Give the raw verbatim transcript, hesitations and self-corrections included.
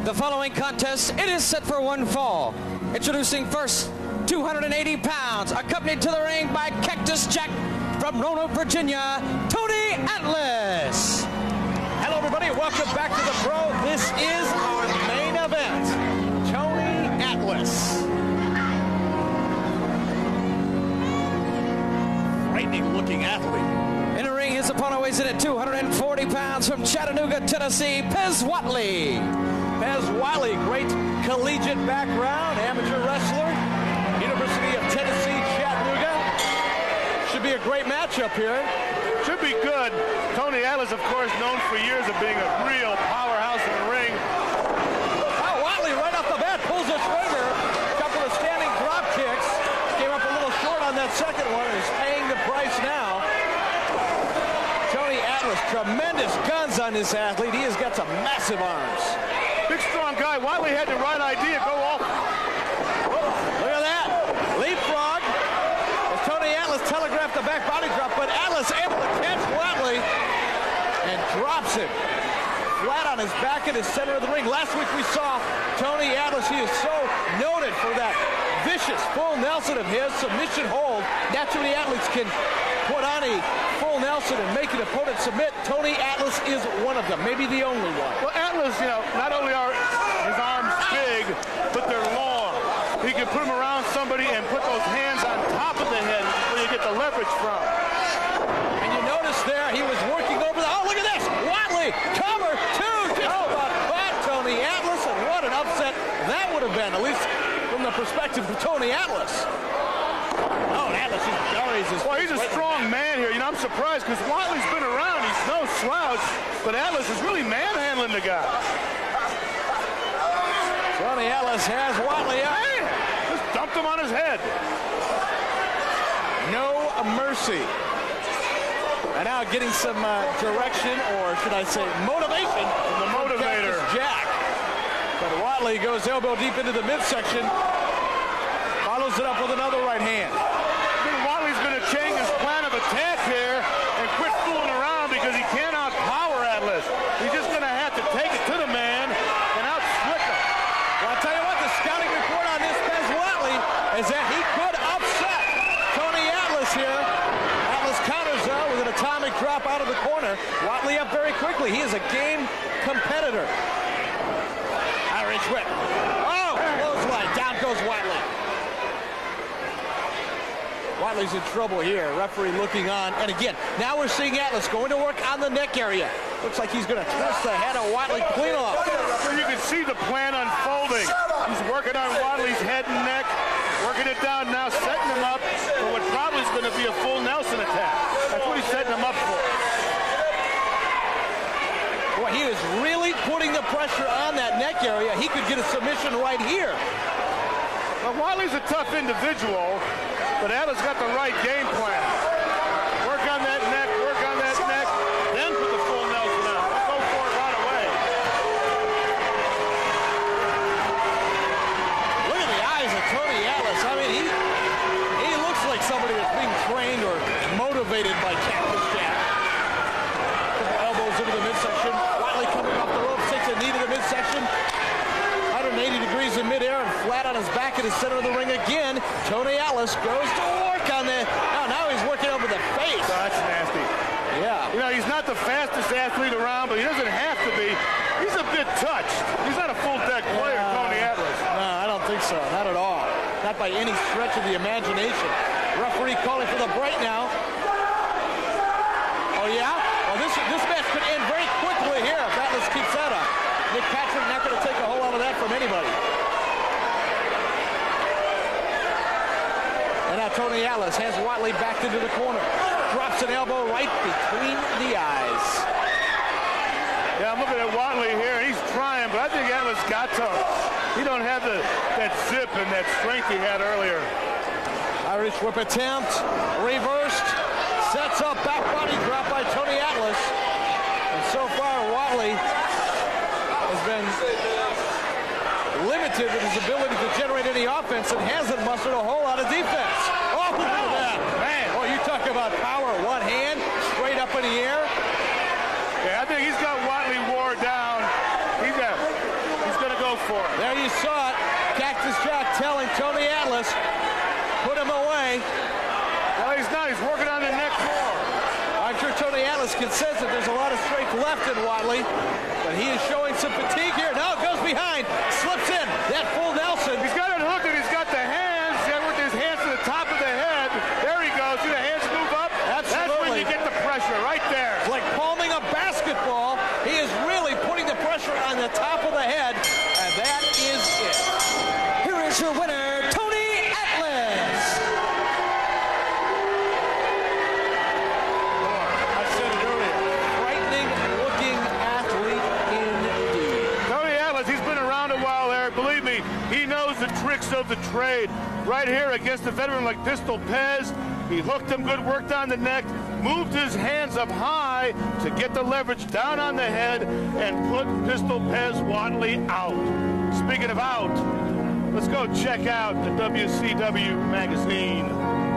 The following contest, it is set for one fall. Introducing first, two hundred eighty pounds, accompanied to the ring by Cactus Jack from Roanoke, Virginia, Tony Atlas. Hello, everybody. Welcome back to the Pro. This is our main event. Tony Atlas. Frightening-looking athlete. In the ring, his opponent weighs in at two hundred forty pounds from Chattanooga, Tennessee, Pez Whatley. Pez Whatley, great collegiate background, amateur wrestler, University of Tennessee, Chattanooga. Should be a great matchup here. Should be good. Tony Atlas, of course, known for years of being a real powerhouse in the ring. Oh, Whatley right off the bat pulls a trigger. Couple of standing drop kicks. Came up a little short on that second one and is paying the price now. Tony Atlas, tremendous guns on this athlete. He has got some massive arms. Big, strong guy. Whatley had the right idea. Go off. Look at that. Leapfrog. As Tony Atlas telegraphed the back body drop, but Atlas able to catch Whatley and drops him flat on his back in the center of the ring. Last week we saw Tony Atlas. He is so noted for that vicious full Nelson of his submission hold. Naturally, athletes can put on a full Nelson and make an opponent submit. Tony Atlas is one of them, maybe the only one. Well, Atlas, you know, not only are his arms big, but they're long. He can put them around somebody and put those hands on top of the head where you get the leverage from. And you notice there, he was working over the, oh, look at this! Whatley, cover, two, just about caught Tony Atlas, and what an upset that would have been, at least from the perspective of Tony Atlas. Oh, and Atlas just buries his... Well, he's a strong man here. You know, I'm surprised because Whatley's been around. He's no slouch, but Atlas is really manhandling the guy. Tony Atlas has Whatley up. Hey, just dumped him on his head. No mercy. And now getting some uh, direction, or should I say motivation, from the motivator. Cactus Jack. But Whatley goes elbow deep into the midsection. Follows it up with another right hand. I think Whatley's going to change his plan of attack here and quit fooling around because he can't outpower Atlas. He's just going to have to take it to the man and outslick him. Well, I'll tell you what, the scouting report on this Pez Whatley is that he could upset Tony Atlas here. Atlas counters though with an atomic drop out of the corner. Whatley up very quickly. He is a game competitor. Irish whip. Oh, clothesline. Down goes Whatley. Whatley's in trouble here. Referee looking on. And again, now we're seeing Atlas going to work on the neck area. Looks like he's going to twist the head of Whatley clean off. So you can see the plan unfolding. He's working on Whatley's head and neck, working it down now, setting him up for what probably is going to be a full Nelson attack. That's what he's setting him up for. Boy, he is really putting the pressure on that neck area. He could get a submission right here. Well, Whatley's a tough individual, but Atlas got the right game plan. Work on that neck, work on that neck, then put the full Nelson out. Go for it right away. Look at the eyes of Tony Atlas. I mean, he he looks like somebody that's being trained or motivated by Cactus Jack. Couple elbows into the midsection. Whatley coming off the rope, takes a knee to the midsection. one hundred eighty degrees in midair and flat on his back in the center of the ring again. Tony Atlas goes to work on the... Oh, now he's working over the face. Oh, that's nasty. Yeah. You know, he's not the fastest athlete around, but he doesn't have to be. He's a bit touched. He's not a full deck player, Uh, Tony Atlas. No, I don't think so. Not at all. Not by any stretch of the imagination. Referee calling for the break now. Oh, yeah? Well, this, this match could end very quickly here if Atlas keeps that up. Nick Patrick not going to take a whole lot of that from anybody. And now Tony Atlas has Whatley backed into the corner. Drops an elbow right between the eyes. Yeah, I'm looking at Whatley here, and he's trying, but I think Atlas got to him. He don't have the, that zip and that strength he had earlier. Irish whip attempt, reversed, sets up back body drop by Tony Atlas. And so far, Whatley has been limited in his ability to generate any offense and hasn't mustered a whole lot of defense. Oh, look at that. Man, oh, you talk about power. One hand, straight up in the air. Yeah, I think he's got Whatley wore down. He's, got, he's going to go for it. There you saw it. Cactus Jack telling Tony Atlas, put him away. Well, he's not. He's working on the neck more. I'm sure Tony Atlas can sense that there's a lot of strength left in Whatley, but he is showing some fatigue here. Now goes behind, slips in. That full Nelson. He's got it hooked and he's got the hands. He's got with his hands to the top of the head. There he goes. See the hands move up? Absolutely. That's when you get the pressure right there. It's like palming a basketball. He is really putting the pressure on the top of the head, and that is it. Here is your winner, Tony Atlas. I said it earlier. Frightening looking athlete indeed. Tony Atlas, he's been around a while there. Believe me, he knows the tricks of the trade. Right here against a veteran like Pistol Pez, he hooked him good, worked on the neck, moved his hands up high to get the leverage down on the head and put Pistol Pez Whatley out. Speaking of out, let's go check out the W C W magazine.